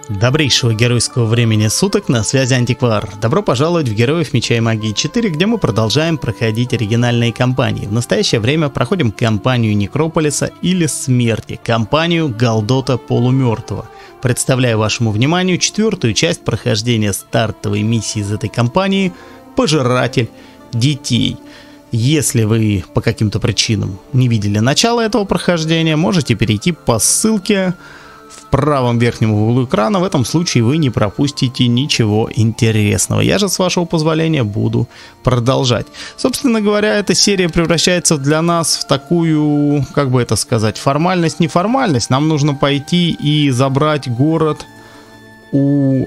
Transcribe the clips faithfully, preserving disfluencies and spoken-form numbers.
Добрейшего геройского времени суток, на связи Антиквар. Добро пожаловать в Героев Меча и Магии четыре, где мы продолжаем проходить оригинальные кампании. В настоящее время проходим кампанию Некрополиса или Смерти, кампанию Галдота Полумертвого. Представляю вашему вниманию четвертую часть прохождения стартовой миссии из этой кампании «Пожиратель детей». Если вы по каким-то причинам не видели начало этого прохождения, можете перейти по ссылке в правом верхнем углу экрана. В этом случае вы не пропустите ничего интересного. Я же, с вашего позволения, буду продолжать. Собственно говоря, эта серия превращается для нас в такую, как бы это сказать, формальность, не формальность. Нам нужно пойти и забрать город у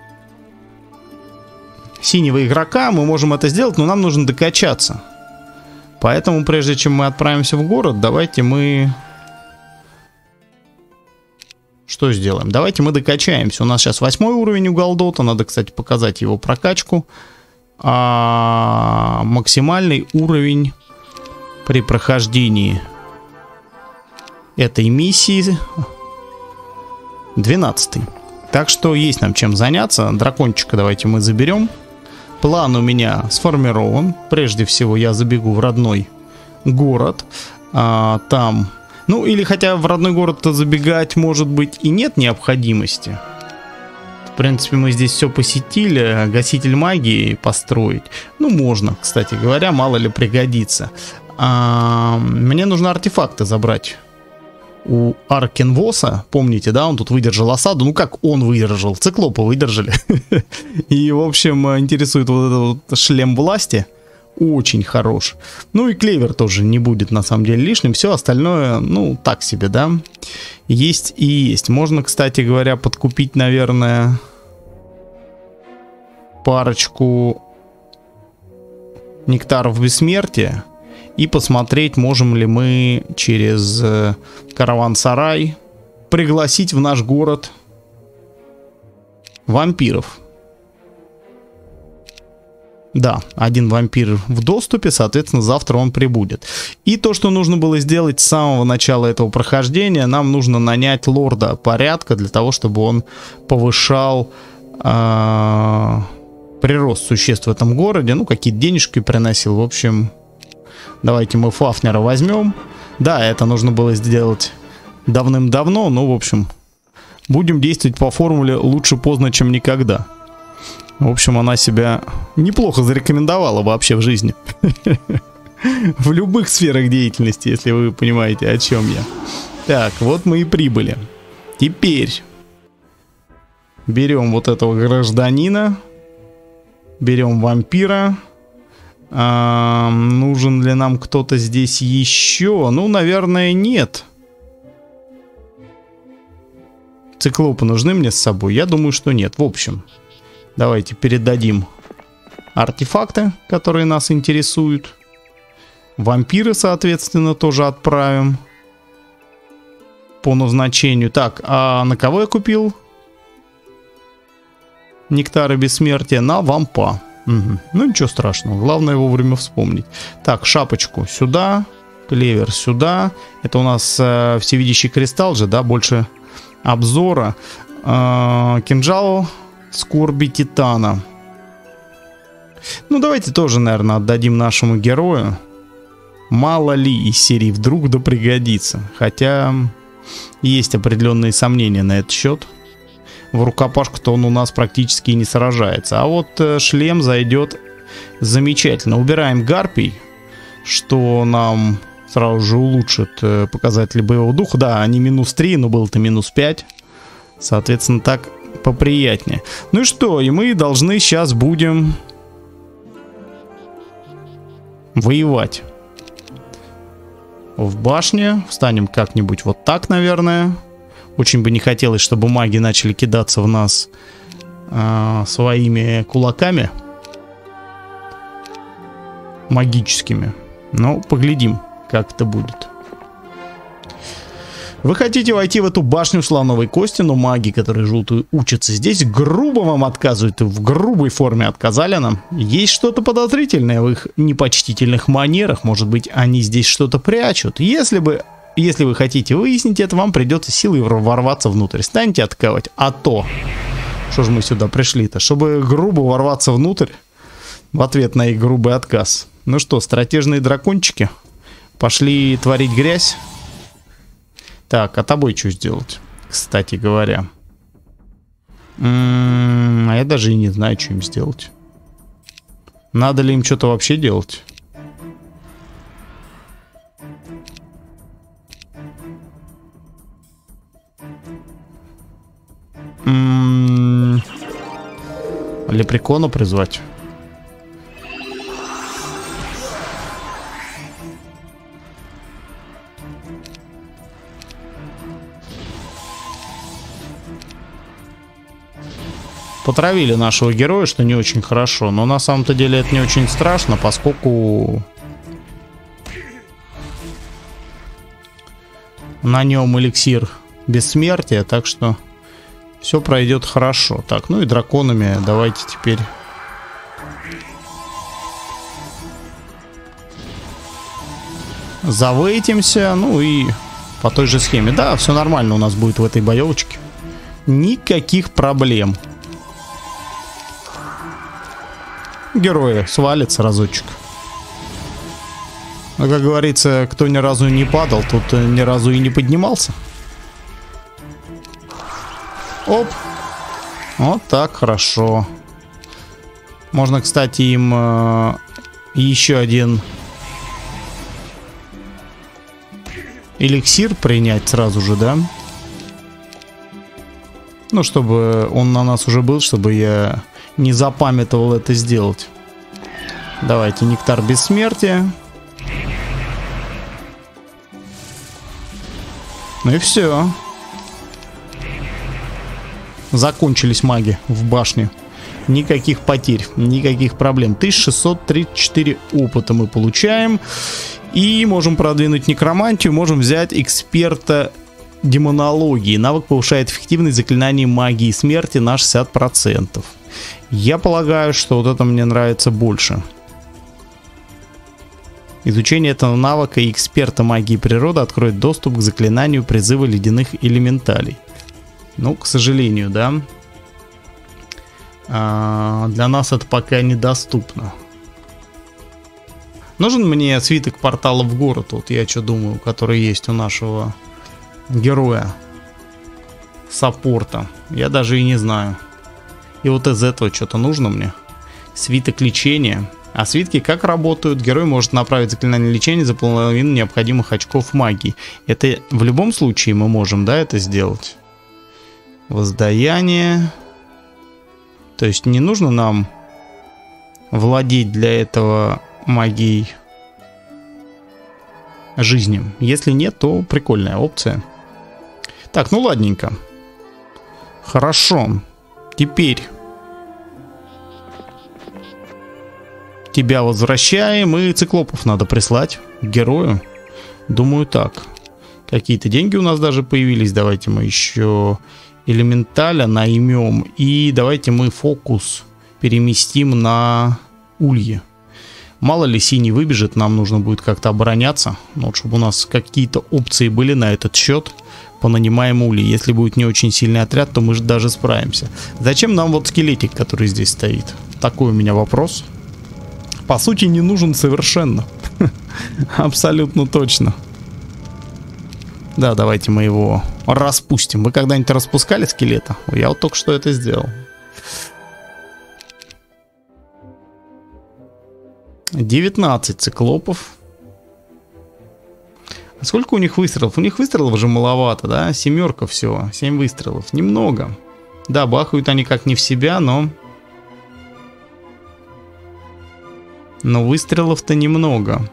синего игрока. Мы можем это сделать, но нам нужно докачаться. Поэтому, прежде чем мы отправимся в город, давайте мы... Что сделаем? Давайте мы докачаемся. У нас сейчас восьмой уровень у Галдота. Надо, кстати, показать его прокачку. А максимальный уровень при прохождении этой миссии двенадцатый. Так что есть нам чем заняться. Дракончика давайте мы заберем. План у меня сформирован. Прежде всего я забегу в родной город. А, там... Ну, или хотя в родной город-то забегать, может быть, и нет необходимости. В принципе, мы здесь все посетили. Гаситель магии построить. Ну, можно, кстати говоря, мало ли пригодится. А, мне нужно артефакты забрать у Аркенвоса. Помните, да, он тут выдержал осаду. Ну, как он выдержал? Циклопы выдержали. И, в общем, интересует вот этот вот шлем власти. Очень хорош. Ну и клевер тоже не будет на самом деле лишним. Все остальное, ну, так себе, да. Есть и есть. Можно, кстати говоря, подкупить, наверное, парочку нектаров бессмертия. И посмотреть, можем ли мы через караван-сарай пригласить в наш город вампиров. Да, один вампир в доступе, соответственно, завтра он прибудет. И то, что нужно было сделать с самого начала этого прохождения, нам нужно нанять лорда порядка для того, чтобы он повышал э, прирост существ в этом городе. Ну, какие-то денежки приносил. В общем, давайте мы Фафнера возьмем. Да, это нужно было сделать давным-давно, но, в общем, будем действовать по формуле «лучше поздно, чем никогда». В общем, она себя неплохо зарекомендовала вообще в жизни. В любых сферах деятельности, если вы понимаете, о чем я. Так, вот мы и прибыли. Теперь берем вот этого гражданина. Берем вампира. А, нужен ли нам кто-то здесь еще? Ну, наверное, нет. Циклопы нужны мне с собой? Я думаю, что нет. В общем... Давайте передадим артефакты, которые нас интересуют. Вампиры, соответственно, тоже отправим по назначению. Так, а на кого я купил нектары бессмертия? На вампа. Угу. Ну, ничего страшного. Главное вовремя вспомнить. Так, шапочку сюда. Клевер сюда. Это у нас э, всевидящий кристалл же, да? Больше обзора. Э, кинжал... Скорби Титана. Ну, давайте тоже, наверное, отдадим нашему герою. Мало ли из серии вдруг да пригодится. Хотя есть определенные сомнения на этот счет. В рукопашку-то он у нас практически не сражается. А вот э, шлем зайдет замечательно. Убираем гарпий, что нам сразу же улучшит э, показатели боевого духа. Да, они минус три, но было-то минус пять. Соответственно, так... поприятнее. Ну и что? И мы должны сейчас будем воевать. В башне. Встанем как-нибудь вот так, наверное. Очень бы не хотелось, чтобы маги начали кидаться в нас э, своими кулаками. Магическими. Но поглядим, как это будет. Вы хотите войти в эту башню слоновой кости, но маги, которые желтые учатся здесь, грубо вам отказывают, и в грубой форме отказали нам. Есть что-то подозрительное в их непочтительных манерах, может быть, они здесь что-то прячут. Если бы если вы хотите выяснить это, вам придется силой ворваться внутрь. Станьте атаковать. А то... Что же мы сюда пришли-то? Чтобы грубо ворваться внутрь в ответ на их грубый отказ. Ну что, стратежные дракончики? Пошли творить грязь. Так, а тобой что сделать? Кстати говоря. М-м, а я даже и не знаю, что им сделать. Надо ли им что-то вообще делать? М-м, лепрекона призвать. Потравили нашего героя, что не очень хорошо. Но на самом-то деле это не очень страшно, поскольку на нем эликсир бессмертия, так что все пройдет хорошо. Так, ну и драконами давайте теперь. Завейтимся, ну и по той же схеме. Да, все нормально у нас будет в этой боевочке. Никаких проблем. Герои свалятся разочек. Но, как говорится, кто ни разу не падал, тут ни разу и не поднимался. Оп. Вот так, хорошо. Можно, кстати, им э, еще один эликсир принять сразу же, да? Ну, чтобы он на нас уже был, чтобы я не запамятовал это сделать. Давайте нектар бессмертия. Ну и все. Закончились маги в башне. Никаких потерь, никаких проблем. тысяча шестьсот тридцать четыре опыта мы получаем. И можем продвинуть некромантию. Можем взять эксперта демонологии. Навык повышает эффективность заклинаний магии смерти на шестьдесят процентов. Я полагаю, что вот это мне нравится больше. Изучение этого навыка и эксперта магии природы откроет доступ к заклинанию призыва ледяных элементалей. Ну, к сожалению, да. А, для нас это пока недоступно. Нужен мне свиток портала в город, вот я что думаю, который есть у нашего героя. Саппорта. Я даже и не знаю. И вот из этого что-то нужно мне. Свиток лечения. А свитки как работают? Герой может направить заклинание лечения за половину необходимых очков магии. Это в любом случае мы можем, да, это сделать? Воздаяние. То есть не нужно нам владеть для этого магией жизни. Если нет, то прикольная опция. Так, ну ладненько. Хорошо. Теперь тебя возвращаем, и циклопов надо прислать к герою. Думаю, так. Какие-то деньги у нас даже появились. Давайте мы еще элементаля наймем. И давайте мы фокус переместим на улье. Мало ли синий выбежит, нам нужно будет как-то обороняться. Но вот чтобы у нас какие-то опции были на этот счет. Понанимаем ули. Если будет не очень сильный отряд, то мы же даже справимся. Зачем нам вот скелетик, который здесь стоит? Такой у меня вопрос. По сути, не нужен совершенно. Абсолютно точно. Да, давайте мы его распустим. Вы когда-нибудь распускали скелета? Я вот только что это сделал. девятнадцать циклопов. Сколько у них выстрелов? У них выстрелов уже маловато, да? Семерка всего. Семь выстрелов. Немного. Да, бахают они как не в себя, но... Но выстрелов-то немного.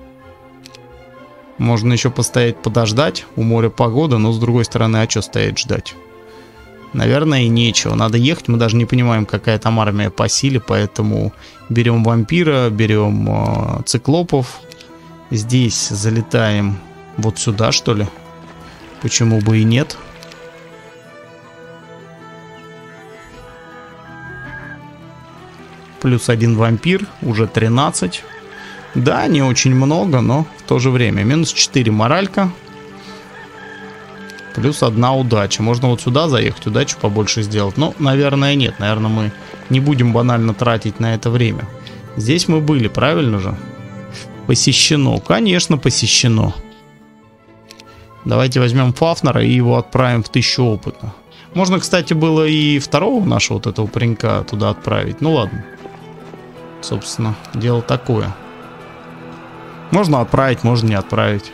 Можно еще постоять, подождать. У моря погода, но с другой стороны, а что стоять ждать? Наверное, и нечего. Надо ехать. Мы даже не понимаем, какая там армия по силе, поэтому берем вампира, берем э, циклопов. Здесь залетаем вот сюда, что ли? Почему бы и нет? Плюс один вампир, уже тринадцать. Да, не очень много, но в то же время. Минус четыре моралька. Плюс одна удача. Можно вот сюда заехать, удачу побольше сделать. Ну, наверное, нет. Наверное, мы не будем банально тратить на это время. Здесь мы были, правильно же? Посещено. Конечно, посещено. Давайте возьмем Фафнера и его отправим в тысячу опыта. Можно, кстати, было и второго нашего вот этого паренька туда отправить. Ну ладно. Собственно, дело такое. Можно отправить, можно не отправить.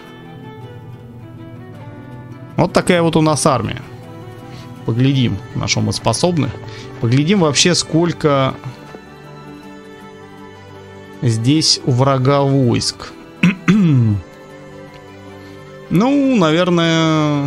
Вот такая вот у нас армия. Поглядим, на что мы способны. Поглядим вообще, сколько здесь у врага войск. Ну, наверное,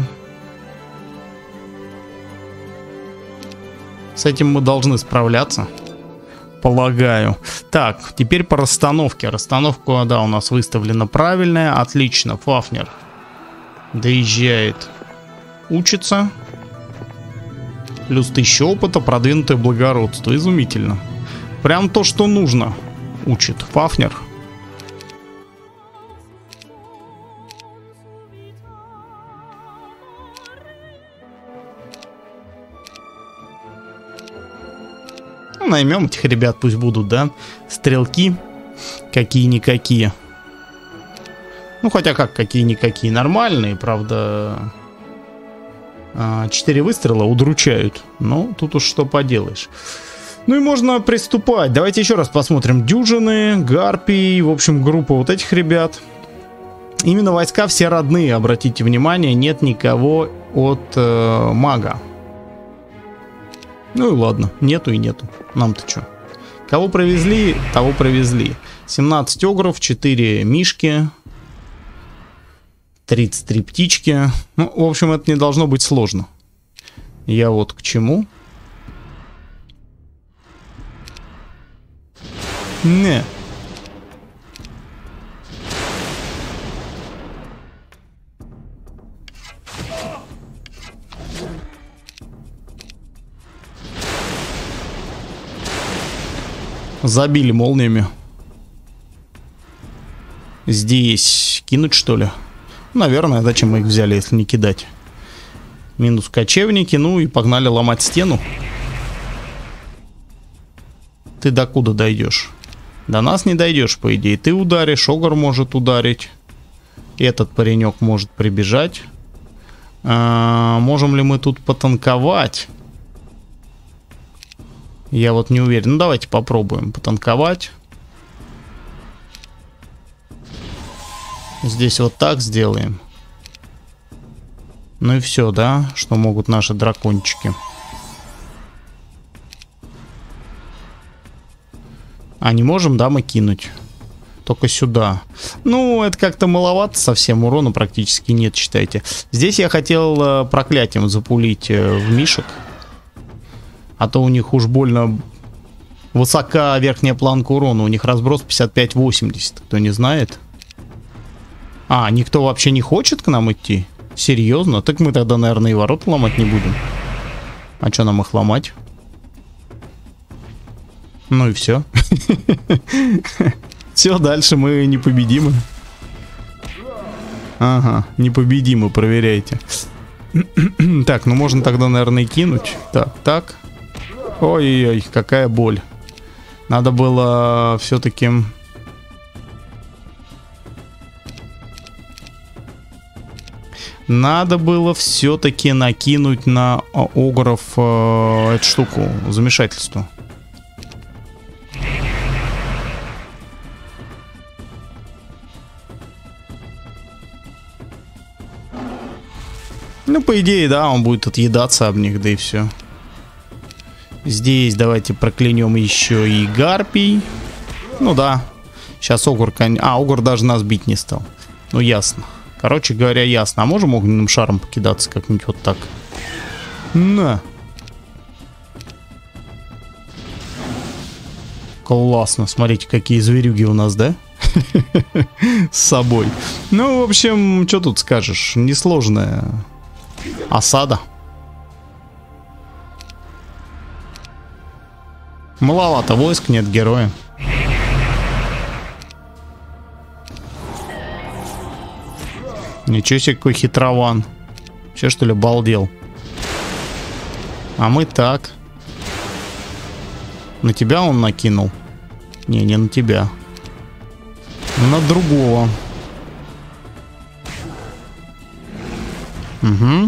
с этим мы должны справляться. Полагаю. Так, теперь по расстановке. Расстановка, да, у нас выставлена правильная. Отлично. Фафнер доезжает. Учится. Плюс тысяча опыта, продвинутое благородство. Изумительно. Прям то, что нужно. Учит Фафнер. Ну, наймем этих ребят, пусть будут, да? Стрелки. Какие-никакие. Ну, хотя как, какие-никакие. Нормальные, правда. Четыре выстрела удручают. Но тут уж что поделаешь. Ну и можно приступать. Давайте еще раз посмотрим. Дюжины, гарпии, в общем, группа вот этих ребят. Именно войска все родные, обратите внимание. Нет никого от э, мага. Ну и ладно, нету и нету. Нам-то что? Кого провезли, того провезли. семнадцать огров, четыре мишки, тридцать три птички. Ну, в общем, это не должно быть сложно. Я вот к чему. Не. Забили молниями. Здесь кинуть, что ли? Наверное, зачем мы их взяли, если не кидать? Минус кочевники, ну и погнали ломать стену. Ты докуда дойдешь? До нас не дойдешь, по идее. Ты ударишь, Огр может ударить. Этот паренек может прибежать. А, можем ли мы тут потанковать? Я вот не уверен. Ну, давайте попробуем потанковать. Здесь вот так сделаем. Ну и все, да? Что могут наши дракончики. А не можем, да, мы кинуть? Только сюда. Ну, это как-то маловато совсем. Урона практически нет, считайте. Здесь я хотел э, проклятием запулить э, в мишек. А то у них уж больно высока верхняя планка урона. У них разброс пятьдесят пять восемьдесят. Кто не знает. А, никто вообще не хочет к нам идти? Серьезно? Так мы тогда, наверное, и ворота ломать не будем. А что нам их ломать? Ну и все. Все, дальше мы непобедимы. Ага, непобедимы, проверяйте. Так, ну можно тогда, наверное, и кинуть. Так, так. Ой-ой-ой, какая боль. Надо было все-таки... Надо было все-таки накинуть на огров э, эту штуку, замешательство. Ну, по идее, да, он будет отъедаться об них, да и все. Здесь давайте проклянем еще и гарпий. Ну да. Сейчас Огр... А, Огр даже нас бить не стал. Ну, ясно. Короче говоря, ясно. А можем огненным шаром покидаться как-нибудь вот так? На. Классно. Смотрите, какие зверюги у нас, да? С собой. Ну, в общем, что тут скажешь? Несложная осада. Маловато войск, нет героя. Ничего себе, какой хитрован. Че, что ли, балдел? А мы так. На тебя он накинул? Не, не на тебя. На другого. Угу.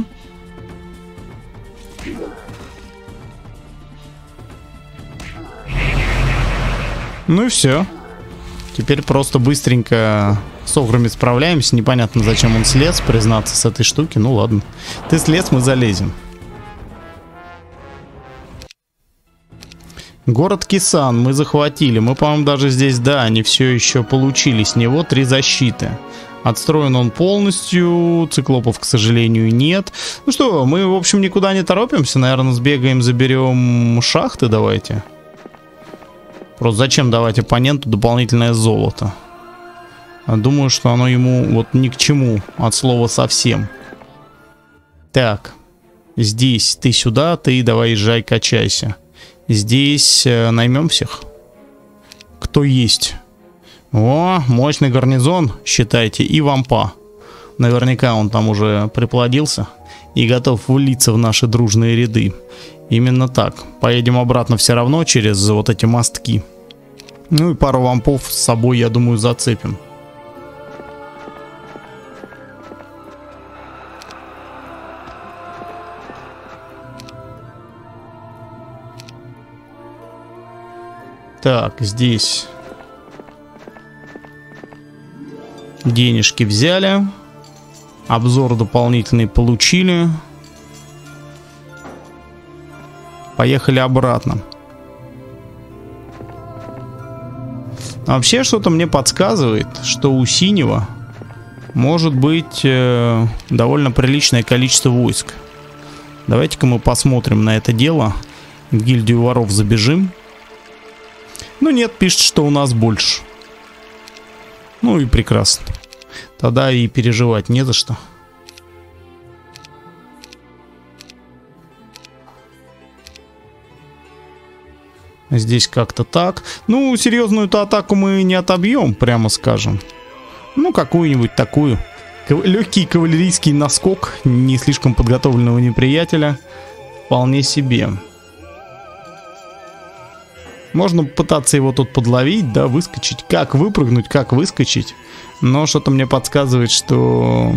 Ну и все. Теперь просто быстренько с ограми справляемся. Непонятно, зачем он слез, признаться, с этой штуки. Ну ладно. Ты слез, мы залезем. Город Кисан мы захватили. Мы, по-моему, даже здесь, да, они все еще получили с него три защиты. Отстроен он полностью. Циклопов, к сожалению, нет. Ну что, мы, в общем, никуда не торопимся. Наверное, сбегаем, заберем шахты. Давайте. Просто зачем давать оппоненту дополнительное золото? Думаю, что оно ему вот ни к чему. От слова совсем. Так. Здесь ты сюда, ты давай езжай, качайся. Здесь э, наймем всех. Кто есть? О, мощный гарнизон, считайте, и вампа. Наверняка он там уже приплодился и готов влиться в наши дружные ряды. Именно так. Поедем обратно все равно через вот эти мостки. Ну и пару вампов с собой, я думаю, зацепим. Так, здесь денежки взяли. Обзор дополнительный получили. Поехали обратно. Вообще что-то мне подсказывает, что у синего может быть э, довольно приличное количество войск. Давайте-ка мы посмотрим на это дело. В гильдию воров забежим. Ну нет, пишет, что у нас больше. Ну и прекрасно. Тогда и переживать не за что. Здесь как-то так. Ну, серьезную-то атаку мы не отобьем, прямо скажем. Ну, какую-нибудь такую. Кав... Легкий кавалерийский наскок не слишком подготовленного неприятеля. Вполне себе. Можно пытаться его тут подловить, да, выскочить. Как выпрыгнуть, как выскочить. Но что-то мне подсказывает, что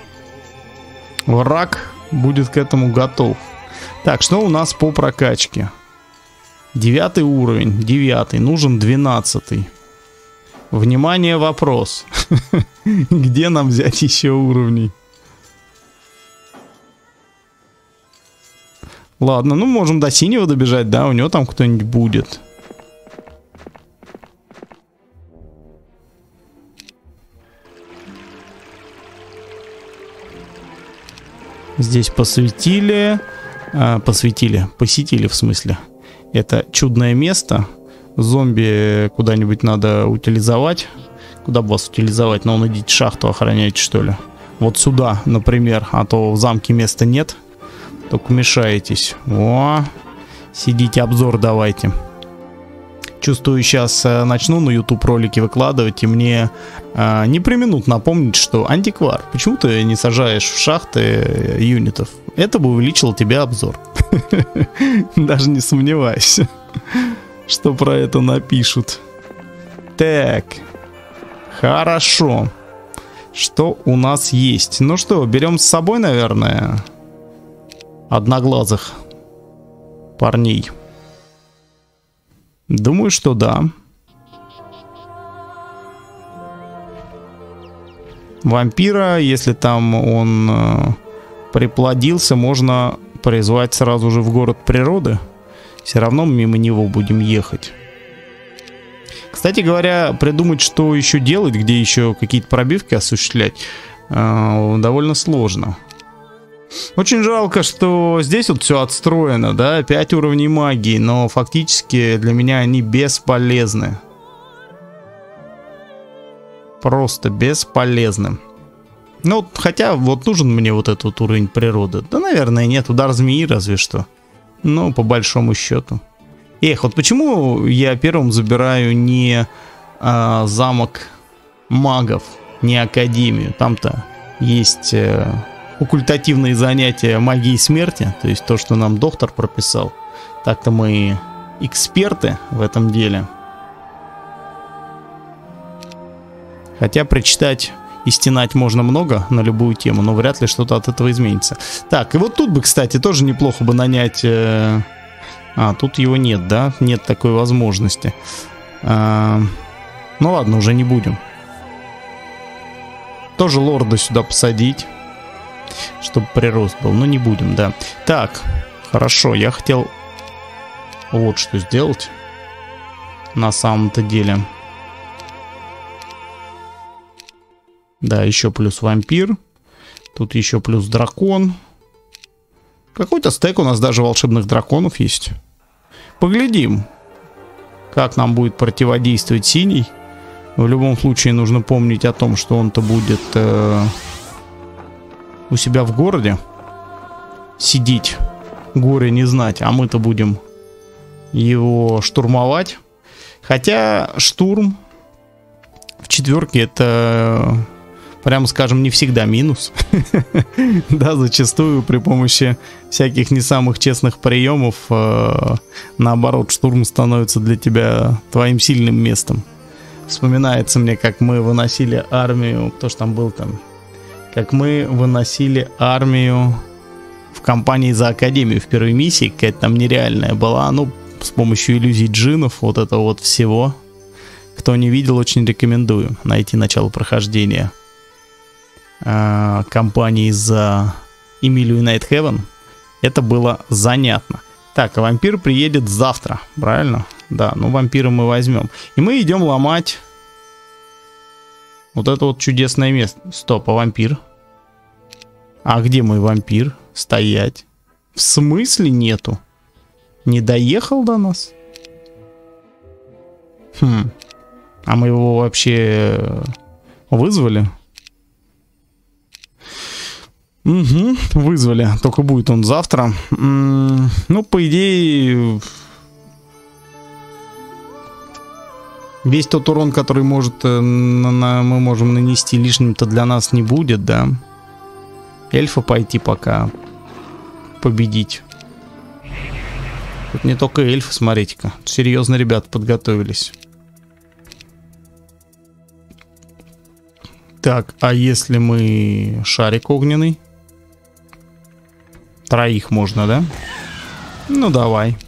враг будет к этому готов. Так, что у нас по прокачке? Девятый уровень, девятый, нужен двенадцатый. Внимание, вопрос. Где нам взять еще уровней? Ладно, ну можем до синего добежать, да, у него там кто-нибудь будет. Здесь посветили, а, посветили, посетили в смысле. Это чудное место. Зомби куда-нибудь надо утилизовать. Куда бы вас утилизовать? Ну, он идите шахту охраняете, что ли? Вот сюда, например. А то в замке места нет. Только мешаетесь. О, сидите, обзор давайте. Чувствую, сейчас э, начну на YouTube ролики выкладывать, и мне э, не преминут напомнить, что антиквар, почему ты не сажаешь в шахты э, юнитов? Это бы увеличило тебе обзор. Даже не сомневайся, что про это напишут. Так, хорошо. Что у нас есть? Ну что, берем с собой, наверное, одноглазых парней. Думаю, что да. Вампира, если там он э, приплодился, можно призвать сразу же в город природы. Все равно мимо него будем ехать. Кстати говоря, придумать, что еще делать, где еще какие-то пробивки осуществлять, э, довольно сложно. Очень жалко, что здесь вот все отстроено, да, пять уровней магии, но фактически для меня они бесполезны. Просто бесполезны. Ну, вот, хотя вот нужен мне вот этот вот уровень природы. Да, наверное, нет, удар змеи разве что. Ну, по большому счету. Эх, вот почему я первым забираю не а, замок магов, не академию. Там-то есть... Э, оккультативные занятия магией смерти, то есть то, что нам доктор прописал. Так-то мы эксперты в этом деле. Хотя прочитать и стенать можно много на любую тему, но вряд ли что-то от этого изменится. Так, и вот тут бы, кстати, тоже неплохо бы нанять... Э... А, тут его нет, да? Нет такой возможности. А... Ну ладно, уже не будем. Тоже лорда сюда посадить, чтобы прирост был. Но не будем, да. Так, хорошо, я хотел вот что сделать. На самом-то деле... Да, еще плюс вампир. Тут еще плюс дракон. Какой-то стек у нас даже волшебных драконов есть. Поглядим, как нам будет противодействовать синий. В любом случае нужно помнить о том, что он-то будет э, у себя в городе сидеть, горе не знать. А мы-то будем его штурмовать. Хотя штурм в четверке это... Прямо скажем, не всегда минус. Да, зачастую при помощи всяких не самых честных приемов, э, наоборот, штурм становится для тебя твоим сильным местом. Вспоминается мне, как мы выносили армию, кто ж там был там, как мы выносили армию в кампании за Академию в первой миссии, какая-то там нереальная была, ну, с помощью иллюзий джинов, вот это вот всего. Кто не видел, очень рекомендую найти начало прохождения кампании за Эмилию Найтхевен. Это было занятно. Так, а вампир приедет завтра, правильно? Да, ну вампира мы возьмем. И мы идем ломать вот это вот чудесное место. Стоп, а вампир? А где мой вампир? Стоять. В смысле нету? Не доехал до нас? Хм. А мы его вообще вызвали? Угу, вызвали. Только будет он завтра. М-м, ну, по идее, весь тот урон, который может, на, на, мы можем нанести, лишним-то для нас не будет, да? Эльфа пойти пока победить. Тут не только эльфы, смотрите-ка. Серьезно ребята подготовились. Так, а если мы шарик огненный? Троих можно, да? Ну, давай.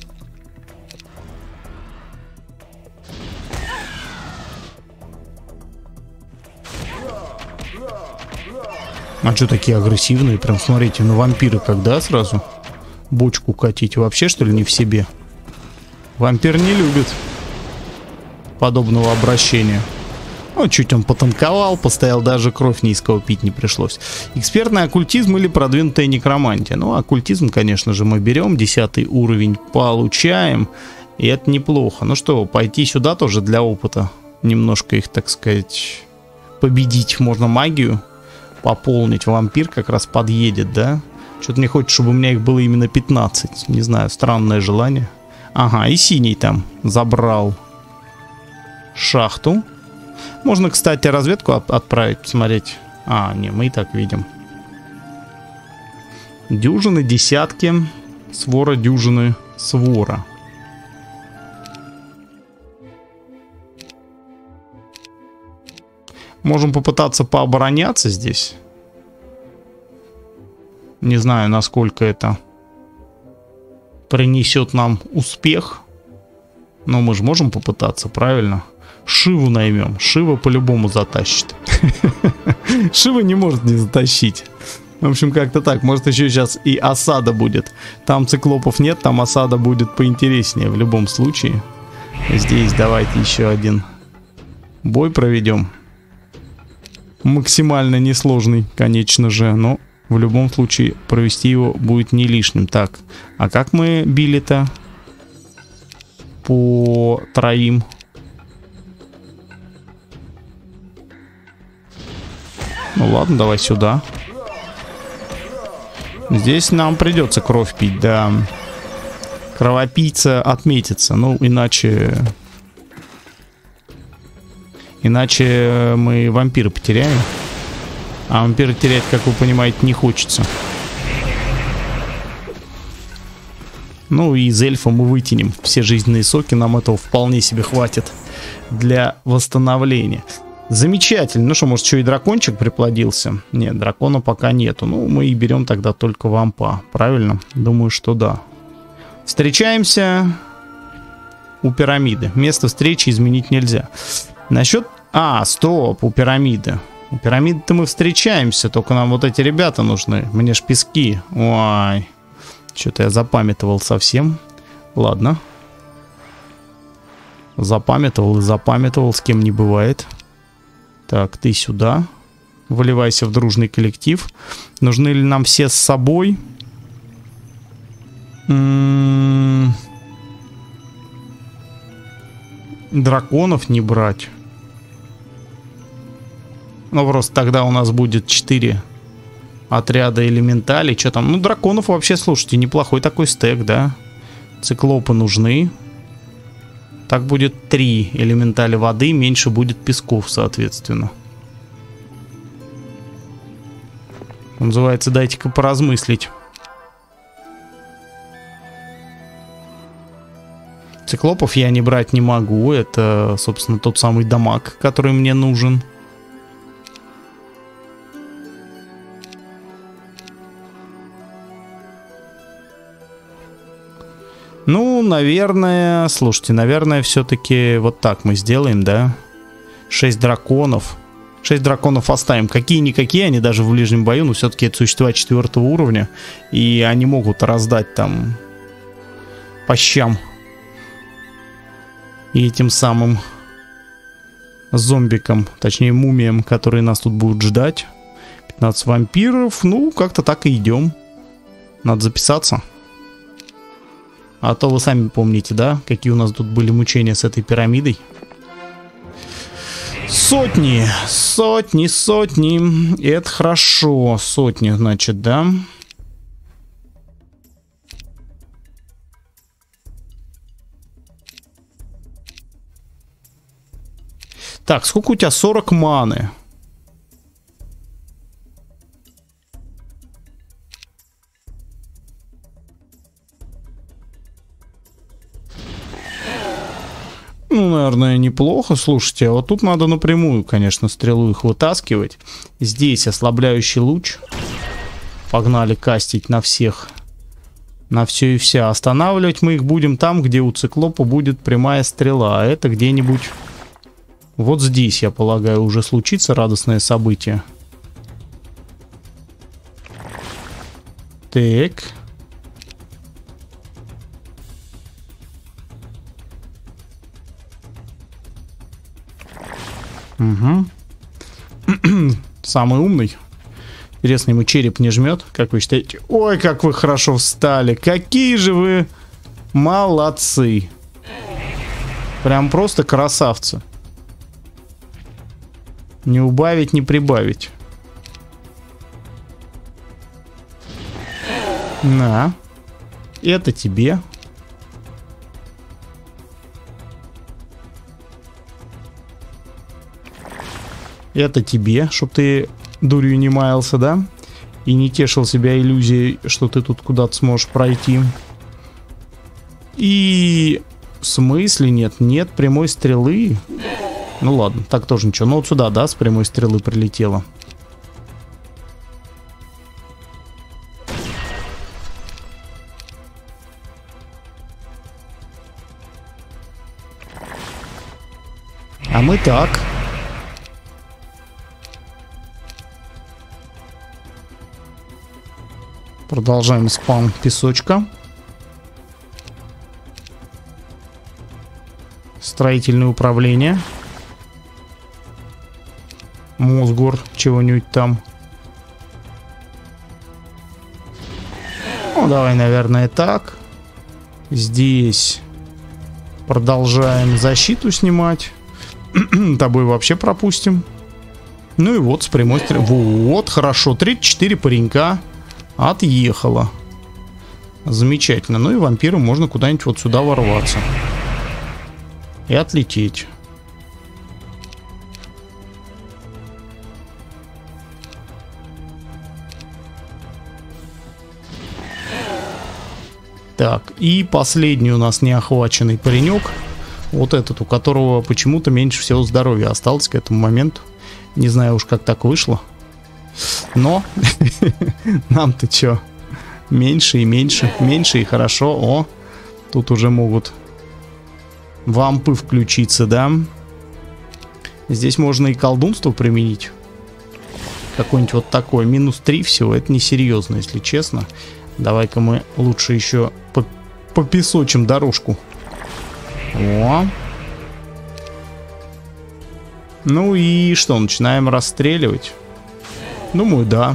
А что такие агрессивные? Прям смотрите, ну вампиры когда сразу бочку катить? Вообще, что ли, не в себе? Вампир не любит подобного обращения. Ну, чуть он потанковал, постоял, даже кровь низкого пить не пришлось. Экспертный оккультизм или продвинутая некромантия. Ну, оккультизм, конечно же, мы берем. Десятый уровень получаем. И это неплохо. Ну что, пойти сюда тоже для опыта. Немножко их, так сказать, победить. Можно магию пополнить. Вампир как раз подъедет, да? Что-то не хочет, чтобы у меня их было именно пятнадцать. Не знаю, странное желание. Ага, и синий там забрал шахту. Можно, кстати, разведку отправить, посмотреть. А, не, мы и так видим. Дюжины, десятки. Свора, дюжины, свора. Можем попытаться пообороняться здесь. Не знаю, насколько это принесет нам успех. Но мы же можем попытаться, правильно? Шиву наймем. Шива по-любому затащит. Шива не может не затащить. В общем, как-то так. Может, еще сейчас и осада будет. Там циклопов нет, там осада будет поинтереснее в любом случае. Здесь давайте еще один бой проведем. Максимально несложный, конечно же, но в любом случае провести его будет не лишним. Так, а как мы били-то? По троим. Ну ладно, давай сюда. Здесь нам придется кровь пить, да. Кровопийца отметится. Ну, иначе... Иначе мы вампира потеряем. А вампира терять, как вы понимаете, не хочется. Ну и из эльфа мы вытянем все жизненные соки. Нам этого вполне себе хватит для восстановления. Замечательно. Ну что, может, еще и дракончик приплодился? Нет, дракона пока нету. Ну, мы и берем тогда только вампа. Правильно? Думаю, что да. Встречаемся у пирамиды. Место встречи изменить нельзя. Насчет... А, стоп, у пирамиды. У пирамиды-то мы встречаемся. Только нам вот эти ребята нужны. Мне ж пески. Ой... Что-то я запамятовал совсем. Ладно. Запамятовал и запамятовал, с кем не бывает. Так, ты сюда. Выливайся в дружный коллектив. Нужны ли нам все с собой? М-м-м- Драконов не брать. Ну, просто тогда у нас будет четыре отряда элементалей. Что там? Ну, драконов вообще, слушайте, неплохой такой стек, да? Циклопы нужны. Так будет три элементали воды, меньше будет песков, соответственно. Называется, дайте-ка поразмыслить. Циклопов я не брать не могу. Это, собственно, тот самый дамаг, который мне нужен. Ну, наверное, слушайте, наверное, все-таки вот так мы сделаем, да? Шесть драконов. Шесть драконов оставим. Какие-никакие, они даже в ближнем бою, но все-таки это существа четвертого уровня. И они могут раздать там по щам. И этим самым зомбикам, точнее мумиям, которые нас тут будут ждать. пятнадцать вампиров. Ну, как-то так и идем. Надо записаться. А то вы сами помните, да, какие у нас тут были мучения с этой пирамидой. Сотни, сотни, сотни. И это хорошо. Сотни, значит, да. Так, сколько у тебя? сорок маны. Ну, наверное, неплохо. Слушайте, а вот тут надо напрямую, конечно, стрелу их вытаскивать. Здесь ослабляющий луч. Погнали кастить на всех. На все и вся. Останавливать мы их будем там, где у циклопа будет прямая стрела. А это где-нибудь... Вот здесь, я полагаю, уже случится радостное событие. Так... Угу. Самый умный. Интересно, ему череп не жмет, как вы считаете? Ой, как вы хорошо встали. Какие же вы молодцы. Прям просто красавцы. Не убавить, не прибавить. На. Это тебе. Это тебе, чтоб ты дурью не маялся, да? И не тешил себя иллюзией, что ты тут куда-то сможешь пройти. И... В смысле нет? Нет прямой стрелы? Ну ладно, так тоже ничего. Ну вот сюда, да, с прямой стрелы прилетело. А мы так... Продолжаем спам песочка. Строительное управление. Мосгор, чего-нибудь там. Ну, давай, наверное, так. Здесь продолжаем защиту снимать. Тобой вообще пропустим. Ну и вот с прямой стрелой. Вот, хорошо. тридцать четыре паренька. Отъехала. Замечательно. Ну и вампиру можно куда-нибудь вот сюда ворваться. И отлететь. Так, и последний у нас неохваченный паренек. Вот этот, у которого почему-то меньше всего здоровья осталось к этому моменту. Не знаю уж, как так вышло. Но нам-то что? Меньше и меньше. Меньше и хорошо. О, тут уже могут вампы включиться, да? Здесь можно и колдунство применить. Какой-нибудь вот такой. Минус три всего. Это несерьезно, если честно. Давай-ка мы лучше еще попесочим дорожку. О. Ну и что, начинаем расстреливать? Думаю, да.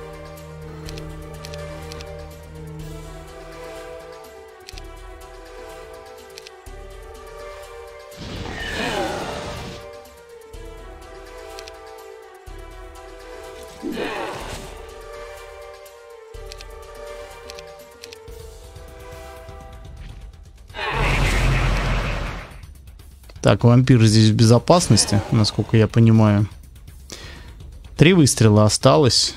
Так, вампир здесь в безопасности, насколько я понимаю. Три выстрела осталось.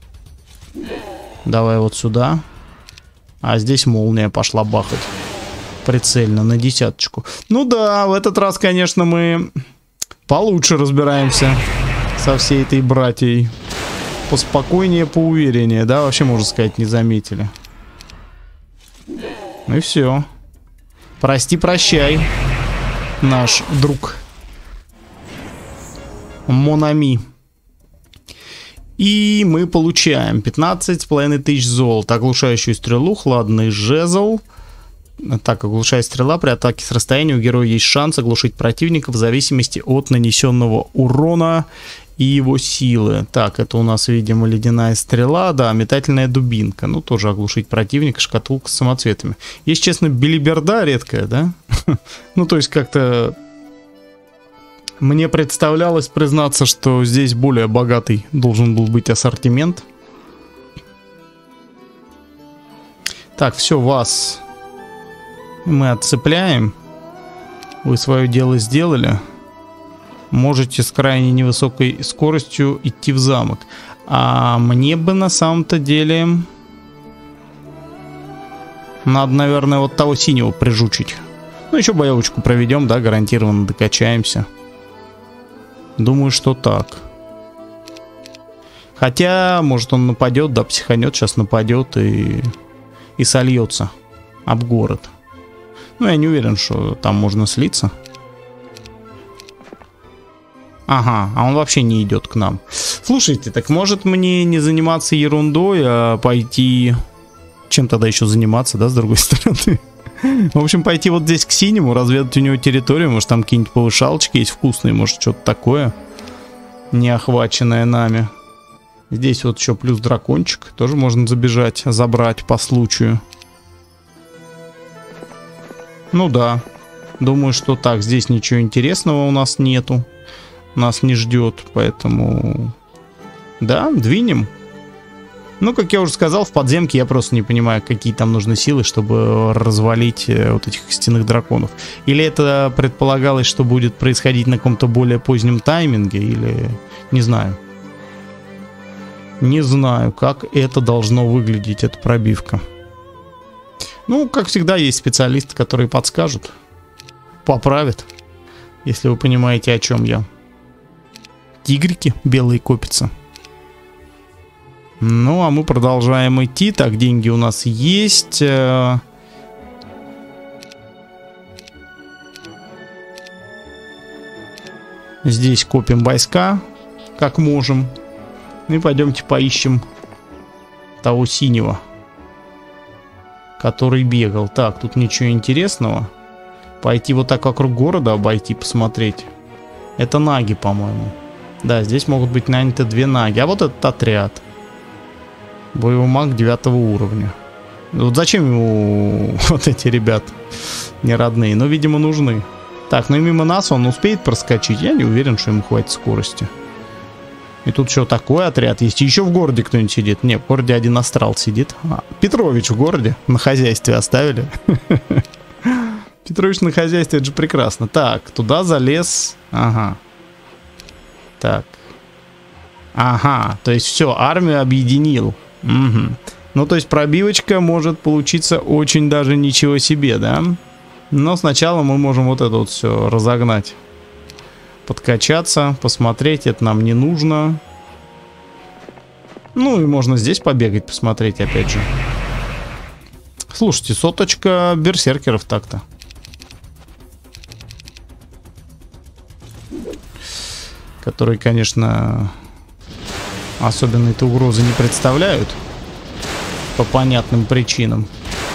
Давай вот сюда. А здесь молния пошла бахать. Прицельно, на десяточку. Ну да, в этот раз, конечно, мы получше разбираемся со всей этой братьей. Поспокойнее, поувереннее, да? Вообще, можно сказать, не заметили. Ну и все. Прости, прощай. Наш друг Монами. И мы получаем пятнадцать с половиной тысяч золота, оглушающую стрелу, хладный жезл. Так, оглушая стрела, при атаке с расстояния у героя есть шанс оглушить противника в зависимости от нанесенного урона и его силы. Так, это у нас, видимо, ледяная стрела, да, метательная дубинка. Ну, тоже оглушить противника, шкатулка с самоцветами. Если честно, белиберда редкая, да? Ну, то есть как-то мне представлялось признаться, что здесь более богатый должен был быть ассортимент. Так, все, вас мы отцепляем. Вы свое дело сделали. Можете с крайне невысокой скоростью идти в замок. А мне бы на самом-то деле надо, наверное, вот того синего прижучить. Ну, еще боевочку проведем, да, гарантированно докачаемся. Думаю, что так. Хотя, может, он нападет, да, психанет, сейчас нападет и, и сольется об город. Ну, я не уверен, что там можно слиться. Ага, а он вообще не идет к нам. Слушайте, так может мне не заниматься ерундой, а пойти... Чем тогда еще заниматься, да, с другой стороны? В общем, пойти вот здесь к синему, разведать у него территорию. Может, там какие-нибудь повышалочки есть вкусные, может, что-то такое не охваченное нами. Здесь вот еще плюс дракончик. Тоже можно забежать, забрать по случаю. Ну да, думаю, что так. Здесь ничего интересного у нас нету. Нас не ждет, поэтому... Да, двинем. Ну, как я уже сказал, в подземке я просто не понимаю, какие там нужны силы, чтобы развалить вот этих стенных драконов. Или это предполагалось, что будет происходить на каком-то более позднем тайминге, или... Не знаю. Не знаю, как это должно выглядеть, эта пробивка. Ну, как всегда, есть специалисты, которые подскажут, поправят, если вы понимаете, о чем я. Тигрики белые копятся. Ну, а мы продолжаем идти. Так, деньги у нас есть. Здесь копим войска, как можем. И пойдемте поищем того синего, который бегал. Так, тут ничего интересного. Пойти вот так вокруг города обойти, посмотреть. Это наги, по-моему. Да, здесь могут быть наняты две наги. А вот этот отряд. Боевой маг девятого уровня. Вот зачем ему вот эти ребята не родные? Но, видимо, нужны. Так, ну и мимо нас он успеет проскочить. Я не уверен, что ему хватит скорости. И тут что, такой отряд есть? И еще в городе кто-нибудь сидит? Нет, в городе один астрал сидит. А, Петрович в городе. На хозяйстве оставили. Петрович на хозяйстве, это же прекрасно. Так, туда залез. Ага. Так. Ага, то есть все, армию объединил. Угу. Ну, то есть пробивочка может получиться очень даже ничего себе, да? Но сначала мы можем вот это вот все разогнать. Подкачаться, посмотреть, это нам не нужно. Ну, и можно здесь побегать, посмотреть, опять же. Слушайте, соточка берсеркеров так-то. Которые, конечно, особенной-то угрозы не представляют. По понятным причинам.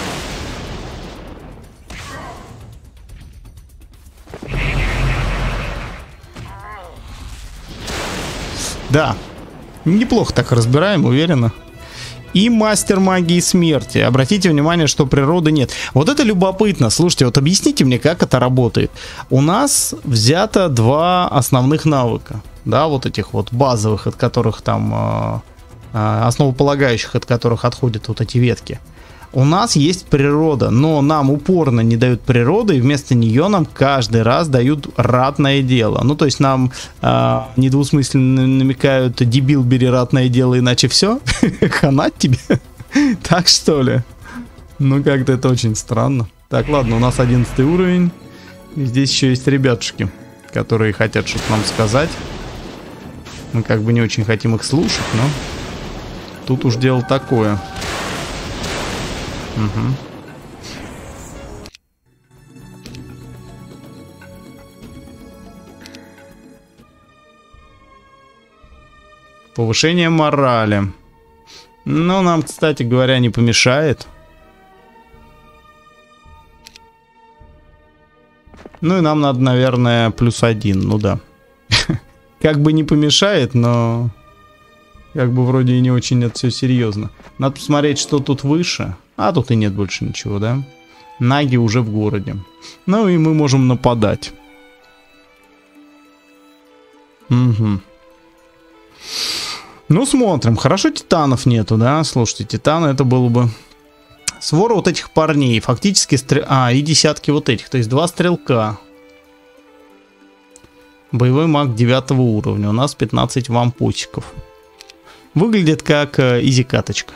Да. Неплохо так разбираем, уверенно. И мастер магии смерти. Обратите внимание, что природы нет. Вот это любопытно. Слушайте, вот объясните мне, как это работает. У нас взято два основных навыка. Да, вот этих вот базовых, от которых там... Э, э, основополагающих, от которых отходят вот эти ветки. У нас есть природа, но нам упорно не дают природы, и вместо нее нам каждый раз дают ратное дело. Ну, то есть нам э, недвусмысленно намекают: дебил, бери ратное дело, иначе все. Ханать тебе. Так что ли? Ну, как-то это очень странно. Так, ладно, у нас одиннадцатый уровень. И здесь еще есть ребятушки, которые хотят что-то нам сказать. Мы как бы не очень хотим их слушать, но тут уж дело такое. Угу. Повышение морали. Ну, нам, кстати говоря, не помешает. Ну и нам надо, наверное, плюс один. Ну да. Как бы не помешает, но... Как бы вроде и не очень это все серьезно. Надо посмотреть, что тут выше. А тут и нет больше ничего, да? Наги уже в городе. Ну и мы можем нападать. Угу. Ну смотрим. Хорошо, титанов нету, да? Слушайте, титаны это было бы... Свора вот этих парней. Фактически... Стрел... А, и десятки вот этих. То есть два стрелка. Боевой маг девятого уровня. У нас пятнадцать вампусиков. Выглядит как э, изи-каточка.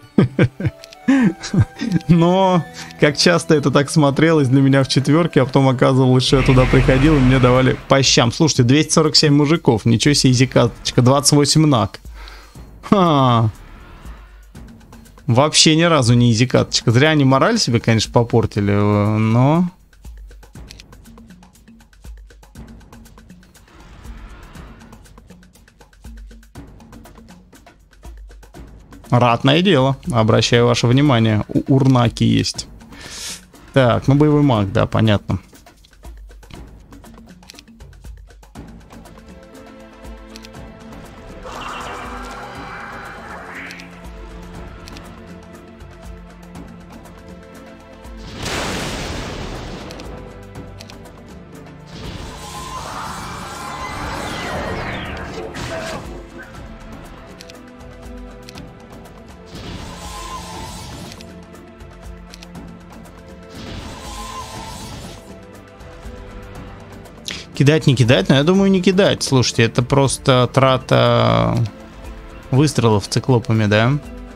Но, как часто это так смотрелось для меня в четверке, а потом оказывалось, что я туда приходил, и мне давали по щам. Слушайте, двести сорок семь мужиков, ничего себе, изи-каточка, двадцать восемь наг. Ха. Вообще ни разу не изи-каточка. Зря они мораль себе, конечно, попортили, но... Ратное дело, обращаю ваше внимание. У урнаки есть. Так, ну боевой маг, да, понятно. Кидать, не кидать, но я думаю, не кидать. Слушайте, это просто трата выстрелов циклопами, да?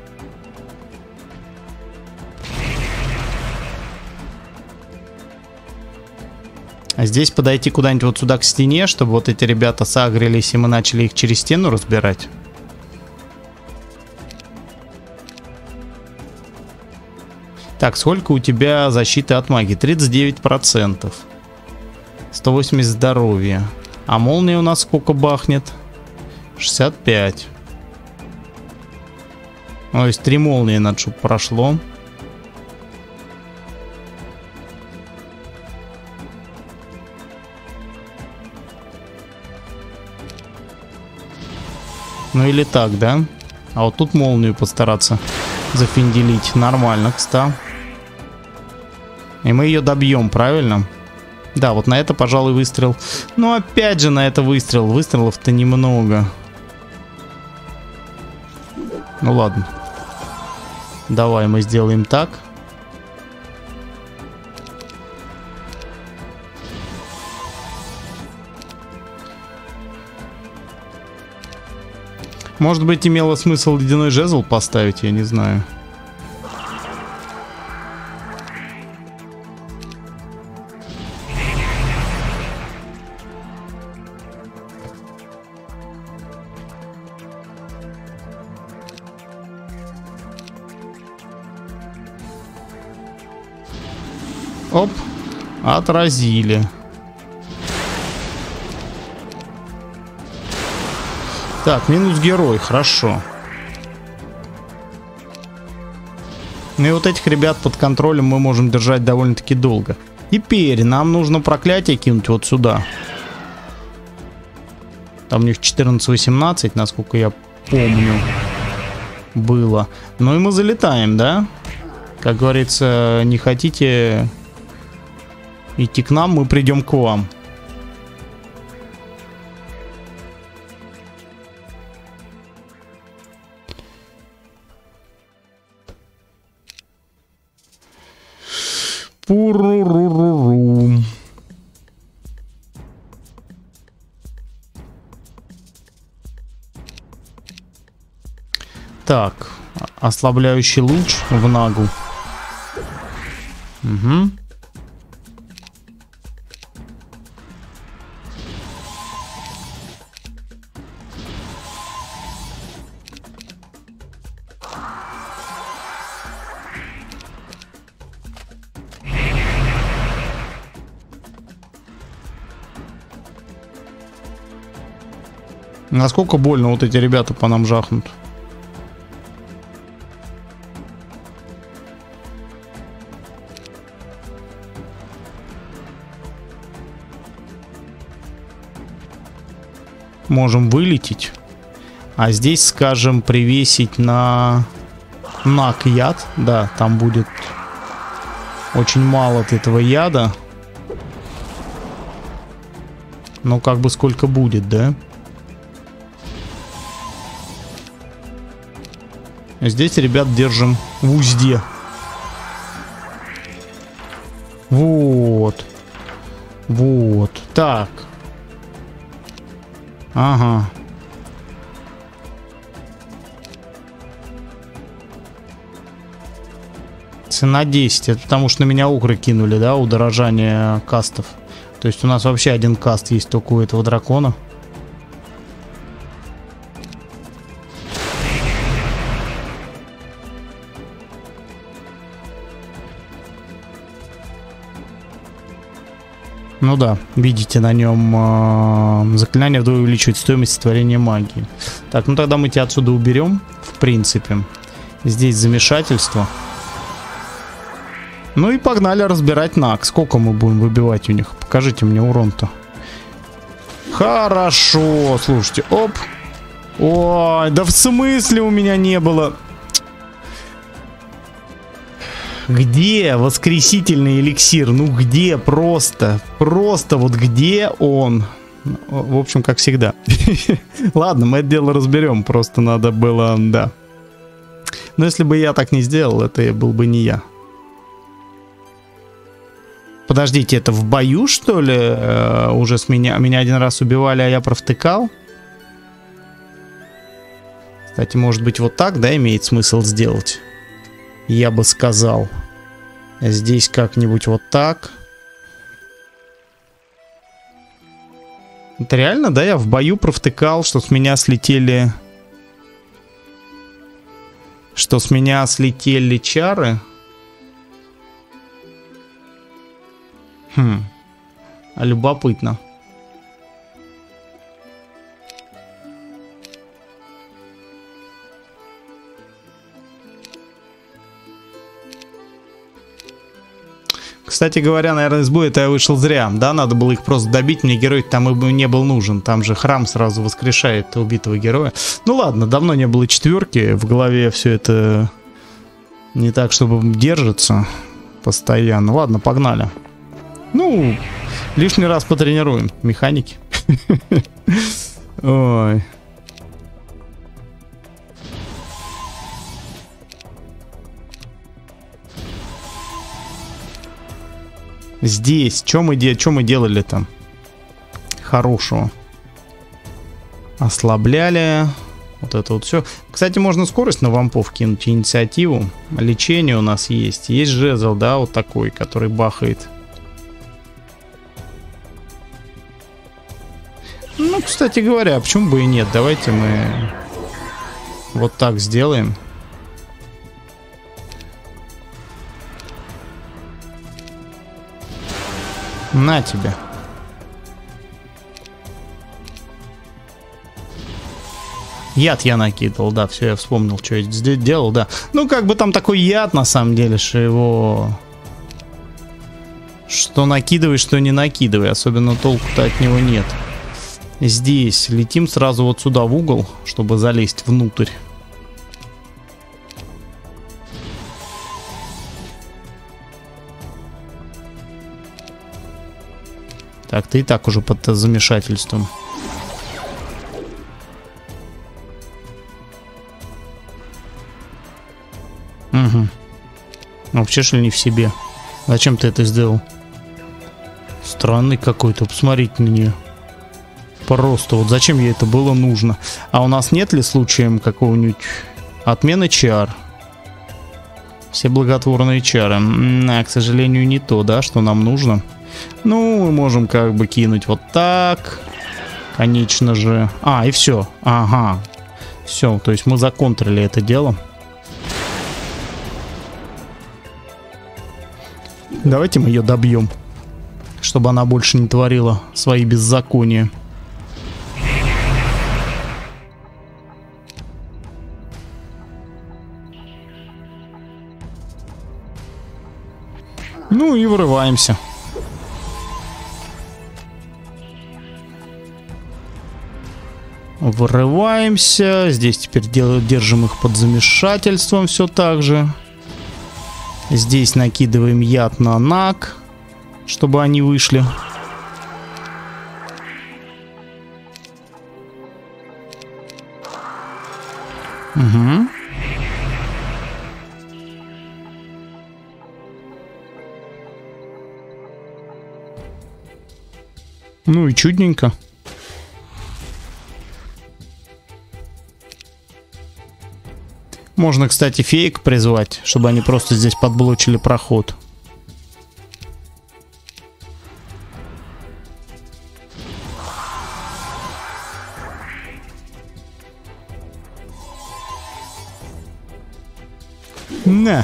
А здесь подойти куда-нибудь вот сюда к стене, чтобы вот эти ребята сагрились, и мы начали их через стену разбирать. Так, сколько у тебя защиты от магии? тридцать девять процентов. сто восемьдесят здоровья. А молния у нас сколько бахнет? шестьдесят пять. То есть три молнии надо, чтобы прошло. Ну или так, да? А вот тут молнию постараться зафинделить. Нормально, кстати. И мы ее добьем, правильно? Да, вот на это, пожалуй, выстрел. Но опять же на это выстрел. Выстрелов-то немного. Ну ладно. Давай мы сделаем так. Может быть, имело смысл ледяной жезл поставить, я не знаю. Оп. Отразили. Так, минус герой, хорошо. Ну и вот этих ребят под контролем мы можем держать довольно-таки долго. Теперь нам нужно проклятие кинуть вот сюда. Там у них четырнадцать восемнадцать, насколько я помню, было. Ну и мы залетаем, да? Как говорится, не хотите идти к нам, мы придем к вам. Пуру-ру-ру-ру. Так, ослабляющий луч в нагу. Угу. Насколько больно вот эти ребята по нам жахнут? Можем вылететь. А здесь, скажем, привесить на наг яд. Да, там будет очень мало от этого яда. Но как бы сколько будет, да? Здесь, ребят, держим в узде. Вот. Вот. Так. Ага. Цена десять. Это потому что на меня угры кинули, да, удорожание кастов. То есть у нас вообще один каст есть только у этого дракона. Ну да, видите, на нем э, заклинание вдвое увеличивает стоимость творения магии. Так, ну тогда мы тебя отсюда уберем, в принципе. Здесь замешательство. Ну и погнали разбирать наг. Сколько мы будем выбивать у них? Покажите мне урон-то. Хорошо, слушайте, оп. Ой, да в смысле у меня не было... Где воскресительный эликсир? Ну где просто? Просто вот где он? В общем, как всегда. Ладно, мы это дело разберем. Просто надо было, да. Но если бы я так не сделал, это был бы не я. Подождите, это в бою, что ли? Э, уже с меня, меня один раз убивали, а я провтыкал? Кстати, может быть вот так, да, имеет смысл сделать? Я бы сказал. Здесь как-нибудь вот так. Это реально, да? Я в бою провтыкал, что с меня слетели... Что с меня слетели чары. Хм. Любопытно. Кстати говоря, наверное, из боя это я вышел зря. Да, надо было их просто добить. Мне герой там и не был нужен. Там же храм сразу воскрешает убитого героя. Ну ладно, давно не было четверки. В голове все это не так, чтобы держится постоянно. Ладно, погнали. Ну, лишний раз потренируем механики. Ой. Здесь, что мы, де мы делали там? Хорошего. Ослабляли. Вот это вот все. Кстати, можно скорость на вампов кинуть, инициативу. Лечение у нас есть. Есть жезл, да, вот такой, который бахает. Ну, кстати говоря, почему бы и нет? Давайте мы вот так сделаем. На тебе. Яд я накидывал, да, все, я вспомнил, что я здесь делал, да. Ну, как бы там такой яд, на самом деле, что его... Что накидывай, что не накидывай, особенно толку-то от него нет. Здесь летим сразу вот сюда в угол, чтобы залезть внутрь. Так, ты и так уже под замешательством. Угу. Вообще, что ли, не в себе? Зачем ты это сделал? Странный какой-то, посмотрите на нее. Просто вот зачем ей это было нужно? А у нас нет ли случаем какого-нибудь отмены чар? Все благотворные чары. А, к сожалению, не то, да, что нам нужно. Ну, мы можем как бы кинуть вот так. Конечно же. А, и все. Ага. Все, то есть мы законтрили это дело. Давайте мы ее добьем, чтобы она больше не творила свои беззакония. Ну и вырываемся. Вырываемся. Здесь теперь держим их под замешательством все так же. Здесь накидываем яд на наг, чтобы они вышли. Угу. Ну и чудненько. Можно, кстати, феек призвать, чтобы они просто здесь подблочили проход. На.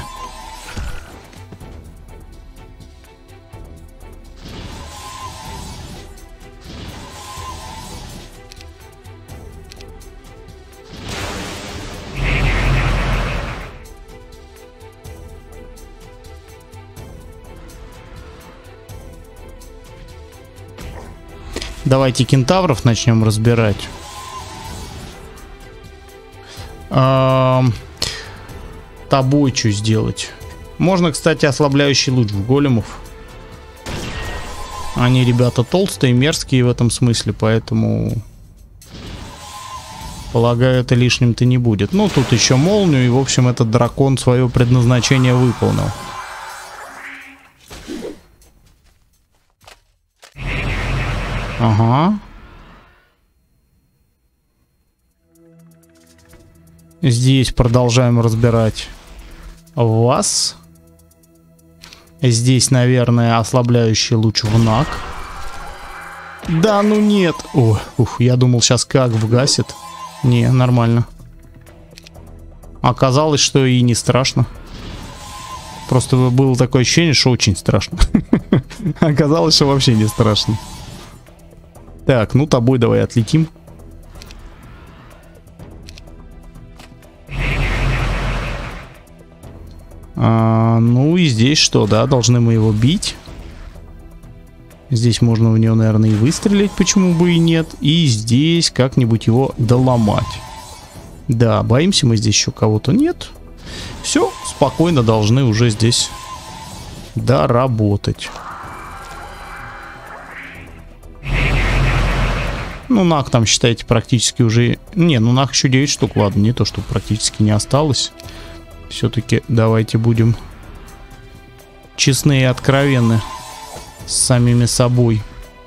Давайте кентавров начнем разбирать. Эм, тобой что сделать? Можно, кстати, ослабляющий луч в големов. Они, ребята, толстые, мерзкие в этом смысле, поэтому... Полагаю, это лишним-то не будет. Ну, тут еще молнию, и, в общем, этот дракон свое предназначение выполнил. Ага. Здесь продолжаем разбирать вас. Здесь, наверное, ослабляющий луч в наг. Да, ну нет. О, ух, я думал, сейчас как вгасит. Не, нормально. Оказалось, что и не страшно. Просто было такое ощущение, что очень страшно. Оказалось, что вообще не страшно. Так, ну тобой давай отлетим. А, ну и здесь что, да, должны мы его бить. Здесь можно в него, наверное, и выстрелить, почему бы и нет. И здесь как-нибудь его доломать. Да, боимся мы здесь еще кого-то? Нет. Все, спокойно должны уже здесь доработать. Ну, наг там, считайте, практически уже... Не, ну наг еще девять штук, ладно, не то, что практически не осталось. Все-таки давайте будем честны и откровенны с самими собой.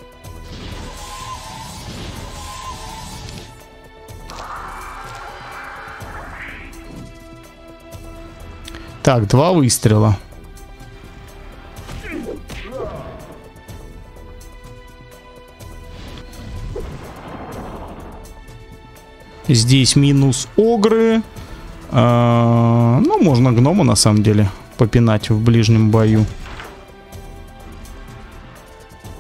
Так, два выстрела. Здесь минус огры. А, ну, можно гнома, на самом деле, попинать в ближнем бою.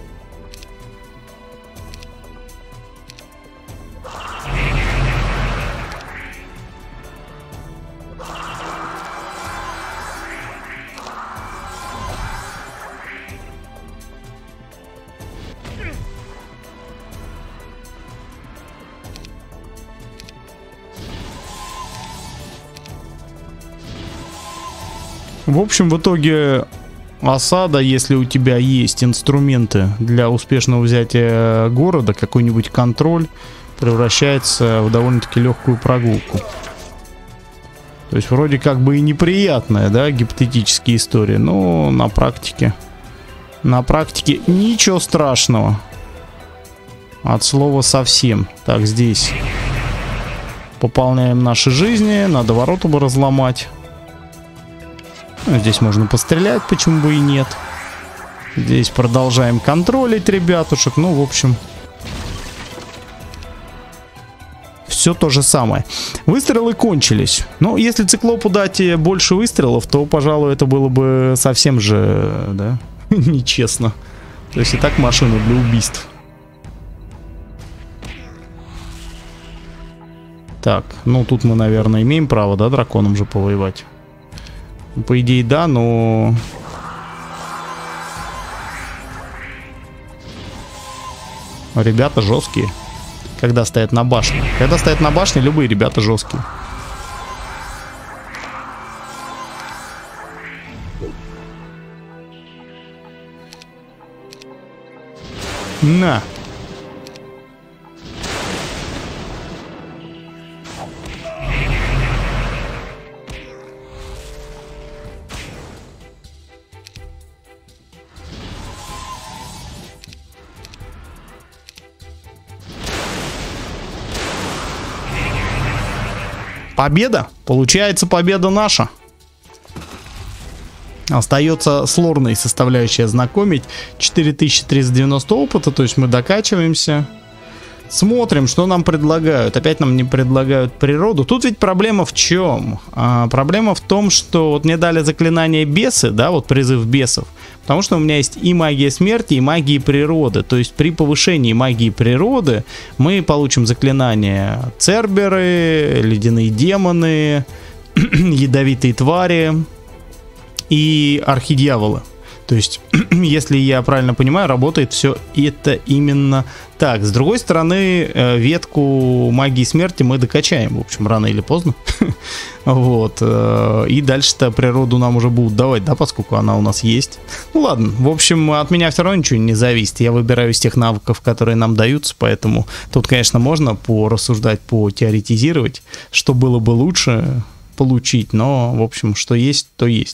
В общем, в итоге осада, если у тебя есть инструменты для успешного взятия города, какой-нибудь контроль, превращается в довольно-таки легкую прогулку. То есть вроде как бы и неприятная, да, гипотетическая история, но на практике, на практике ничего страшного. От слова совсем. Так, здесь пополняем наши жизни, надо ворота бы разломать. Здесь можно пострелять, почему бы и нет. Здесь продолжаем контролить ребятушек, ну, в общем... Все то же самое. Выстрелы кончились. Но если циклопу дать больше выстрелов, то, пожалуй, это было бы совсем же, да, нечестно. То есть и так машина для убийств. Так, ну тут мы, наверное, имеем право, да, драконом же повоевать. По идее, да, но... Ребята жесткие. Когда стоят на башне. Когда стоят на башне, любые ребята жесткие. На. Победа. Получается, победа наша. Остается с лорной составляющей ознакомить. четыре тысячи триста девяносто опыта, то есть мы докачиваемся. Смотрим, что нам предлагают. Опять нам не предлагают природу. Тут ведь проблема в чем? А, проблема в том, что вот мне дали заклинание бесы, да, вот призыв бесов. Потому что у меня есть и магия смерти, и магия природы. То есть при повышении магии природы мы получим заклинания церберы, ледяные демоны, ядовитые твари и архидьяволы. То есть, если я правильно понимаю, работает все это именно так. С другой стороны, ветку магии смерти мы докачаем, в общем, рано или поздно. Вот. И дальше-то природу нам уже будут давать, да, поскольку она у нас есть. Ну ладно, в общем, от меня все равно ничего не зависит. Я выбираю из тех навыков, которые нам даются, поэтому тут, конечно, можно порассуждать, потеоретизировать, что было бы лучше получить, но, в общем, что есть, то есть.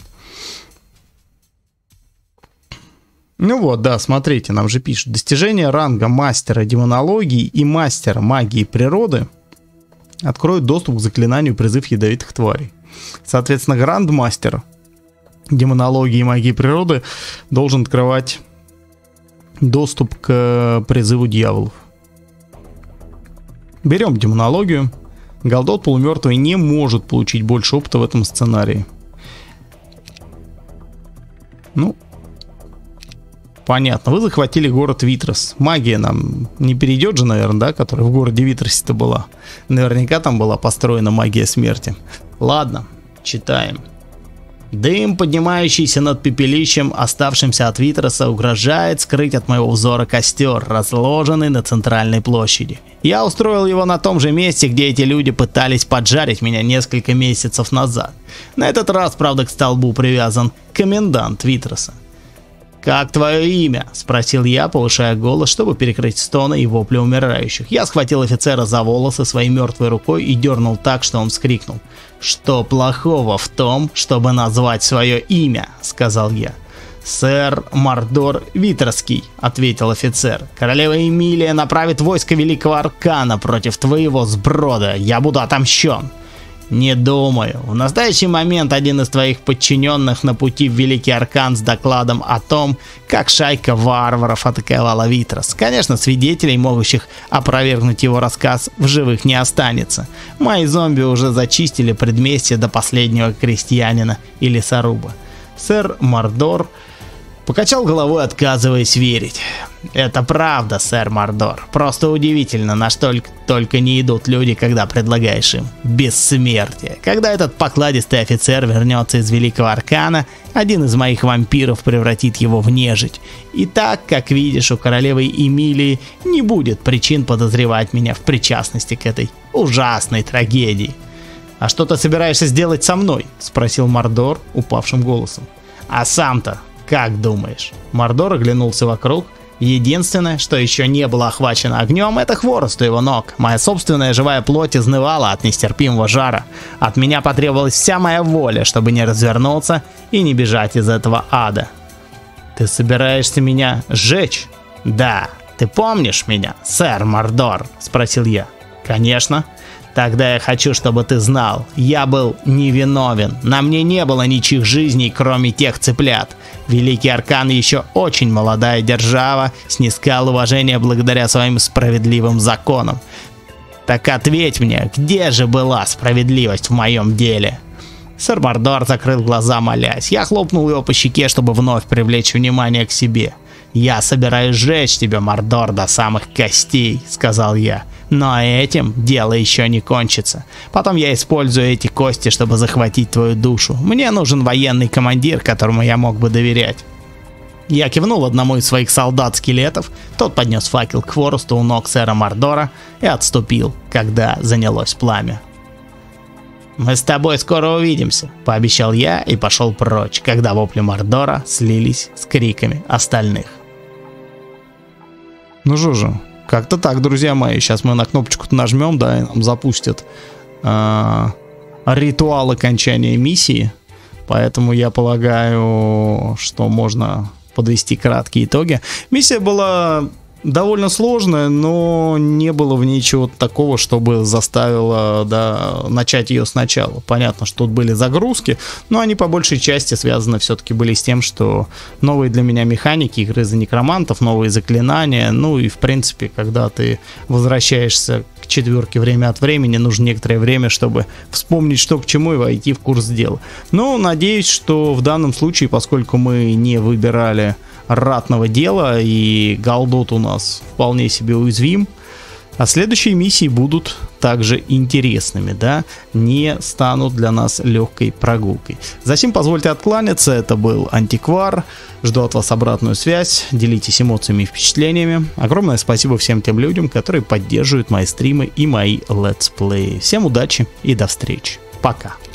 Ну вот, да, смотрите, нам же пишут. Достижение ранга мастера демонологии и мастера магии природы откроют доступ к заклинанию призыв ядовитых тварей. Соответственно, грандмастер демонологии и магии природы должен открывать доступ к призыву дьяволов. Берем демонологию. Галдот полумертвый не может получить больше опыта в этом сценарии. Ну, понятно, вы захватили город Витрос. Магия нам не перейдет же, наверное, да, которая в городе Витросе-то была. Наверняка там была построена магия смерти. Ладно, читаем. Дым, поднимающийся над пепелищем, оставшимся от Витроса, угрожает скрыть от моего взора костер, разложенный на центральной площади. Я устроил его на том же месте, где эти люди пытались поджарить меня несколько месяцев назад. На этот раз, правда, к столбу привязан комендант Витроса. «Как твое имя?» – спросил я, повышая голос, чтобы перекрыть стоны и вопли умирающих. Я схватил офицера за волосы своей мертвой рукой и дернул так, что он вскрикнул. «Что плохого в том, чтобы назвать свое имя?» – сказал я. «Сэр Мардор Витросский», – ответил офицер. «Королева Эмилия направит войско Великого Аркана против твоего сброда. Я буду отомщен». «Не думаю. В настоящий момент один из твоих подчиненных на пути в Великий Аркан с докладом о том, как шайка варваров атаковала Витрос. Конечно, свидетелей, могущих опровергнуть его рассказ, в живых не останется. Мои зомби уже зачистили предместье до последнего крестьянина и лесоруба». Сэр Мардор покачал головой, отказываясь верить. «Это правда, сэр Мардор. Просто удивительно, на что только не идут люди, когда предлагаешь им бессмертие. Когда этот покладистый офицер вернется из Великого Аркана, один из моих вампиров превратит его в нежить. И так, как видишь, у королевы Эмилии не будет причин подозревать меня в причастности к этой ужасной трагедии». «А что ты собираешься сделать со мной?» — спросил Мордор упавшим голосом. «А сам-то как думаешь?» Мордор оглянулся вокруг. «Единственное, что еще не было охвачено огнем, это хворост у его ног. Моя собственная живая плоть изнывала от нестерпимого жара. От меня потребовалась вся моя воля, чтобы не развернуться и не бежать из этого ада». «Ты собираешься меня сжечь?» «Да. Ты помнишь меня, сэр Мордор?» — спросил я. «Конечно. Тогда я хочу, чтобы ты знал, я был невиновен. На мне не было ничьих жизней, кроме тех цыплят. Великий Аркан еще очень молодая держава, снискал уважение благодаря своим справедливым законам. Так ответь мне, где же была справедливость в моем деле?» Сэр Мордор закрыл глаза, молясь. Я хлопнул его по щеке, чтобы вновь привлечь внимание к себе. «Я собираюсь сжечь тебя, Мордор, до самых костей», — сказал я. «Но этим дело еще не кончится. Потом я использую эти кости, чтобы захватить твою душу. Мне нужен военный командир, которому я мог бы доверять». Я кивнул одному из своих солдат-скелетов, тот поднес факел к хворосту у ног сэра Мордора и отступил, когда занялось пламя. «Мы с тобой скоро увидимся», — пообещал я и пошел прочь, когда вопли Мордора слились с криками остальных. Ну что же, как-то так, друзья мои. Сейчас мы на кнопочку нажмем, да, и нам запустят э, ритуал окончания миссии. Поэтому я полагаю, что можно подвести краткие итоги. Миссия была довольно сложная, но не было в ней чего-то такого, чтобы заставило, да, начать ее сначала. Понятно, что тут были загрузки, но они по большей части связаны все-таки были с тем, что новые для меня механики игры за некромантов, новые заклинания, ну и в принципе, когда ты возвращаешься к четверке время от времени, нужно некоторое время, чтобы вспомнить, что к чему, и войти в курс дела. Но надеюсь, что в данном случае, поскольку мы не выбирали ратного дела и Галдот у нас вполне себе уязвим, а следующие миссии будут также интересными, да, не станут для нас легкой прогулкой. Затем позвольте откланяться, это был Антиквар, жду от вас обратную связь, делитесь эмоциями и впечатлениями. Огромное спасибо всем тем людям, которые поддерживают мои стримы и мои летсплеи. Всем удачи и до встречи, пока.